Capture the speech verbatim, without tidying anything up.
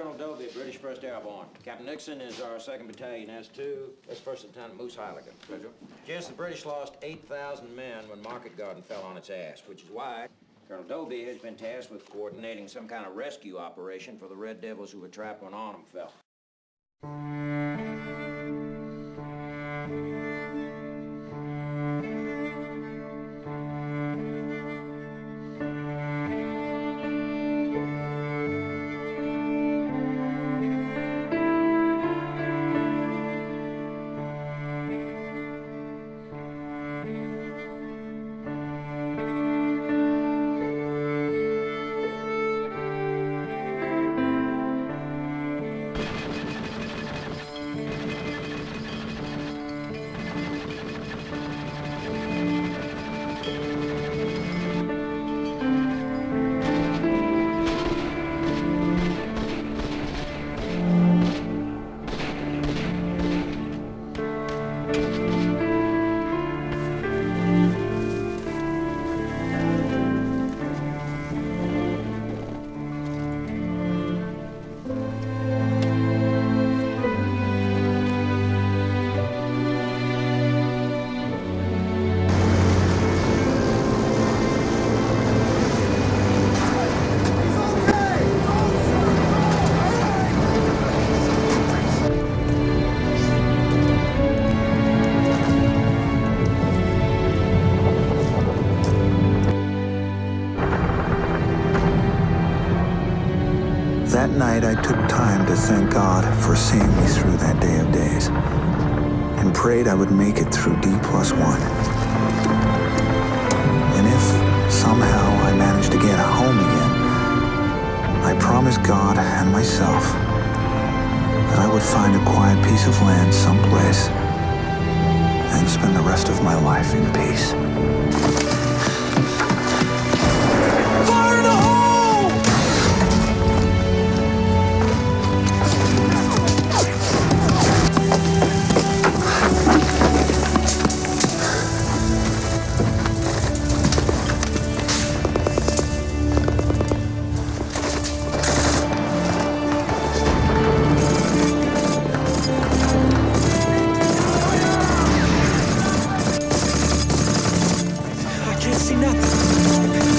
Colonel Dobie, British first Airborne. Captain Nixon is our second battalion, S two. That's First Lieutenant Moose Heiliger. Pleasure. Yes, the British lost eight thousand men when Market Garden fell on its ass, which is why Colonel Dobie has been tasked with coordinating some kind of rescue operation for the Red Devils who were trapped when Arnhem fell. That night, I took time to thank God for seeing me through that day of days, and prayed I would make it through D plus one. And if somehow I managed to get home again, I promised God and myself that I would find a quiet piece of land someplace and spend the rest of my life in peace. See nothing.